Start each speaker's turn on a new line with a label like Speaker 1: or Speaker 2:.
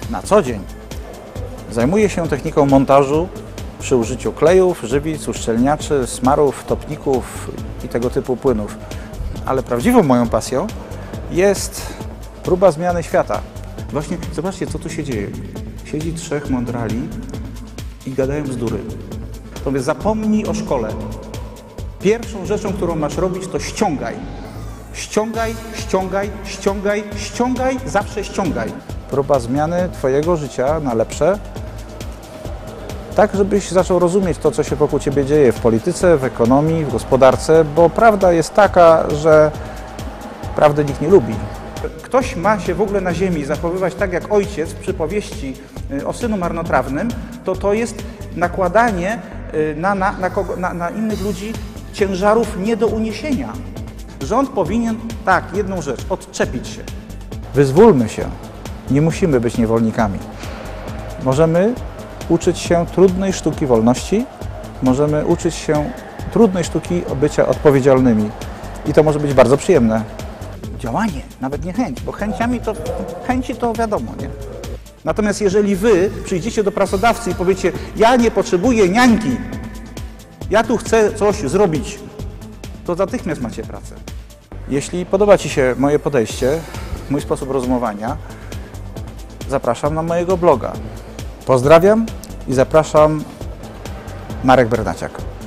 Speaker 1: na co dzień zajmuję się techniką montażu przy użyciu klejów, żywic, uszczelniaczy, smarów, topników i tego typu płynów. Ale prawdziwą moją pasją jest próba zmiany świata. Właśnie zobaczcie, co tu się dzieje. Siedzi trzech mądrali i gadają bzdury. To mówię, zapomnij o szkole. Pierwszą rzeczą, którą masz robić, to ściągaj. Ściągaj, ściągaj, ściągaj, ściągaj, zawsze ściągaj. Próba zmiany twojego życia na lepsze, tak żebyś zaczął rozumieć to, co się wokół ciebie dzieje w polityce, w ekonomii, w gospodarce, bo prawda jest taka, że prawdy nikt nie lubi. Ktoś ma się w ogóle na ziemi zachowywać tak jak ojciec w przypowieści o synu marnotrawnym, to jest nakładanie na innych ludzi ciężarów nie do uniesienia. Rząd powinien, tak, jedną rzecz, odczepić się. Wyzwólmy się. Nie musimy być niewolnikami. Możemy uczyć się trudnej sztuki wolności, możemy uczyć się trudnej sztuki bycia odpowiedzialnymi. I to może być bardzo przyjemne. Działanie, nawet nie chęć, bo chęci to wiadomo, nie? Natomiast jeżeli wy przyjdziecie do pracodawcy i powiecie, ja nie potrzebuję niańki, ja tu chcę coś zrobić, to natychmiast macie pracę. Jeśli podoba ci się moje podejście, mój sposób rozumowania, zapraszam na mojego bloga. Pozdrawiam i zapraszam, Marek Bernaciak.